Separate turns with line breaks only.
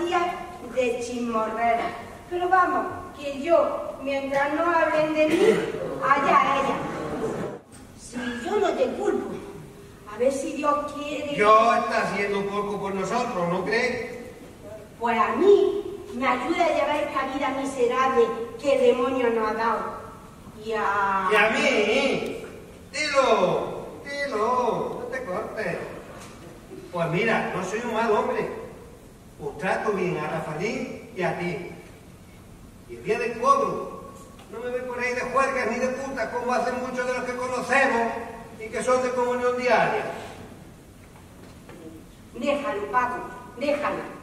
tía de chismorrera. Pero vamos, que yo, mientras no hablen de mí, allá ella. Si yo no te culpo, a ver si Dios quiere...
Dios está haciendo poco por nosotros, ¿no crees?
Pues a mí me ayuda a llevar esta vida miserable que el demonio nos ha dado. Y a
mí, dilo, no te cortes. Pues mira, no soy un mal hombre. Os trato bien a Rafaelín y a ti. Y el día del cobro, no me voy por ahí de juergas ni de putas como hacen muchos de los que conocemos y que son de comunión diaria.
Déjalo, Paco, déjalo.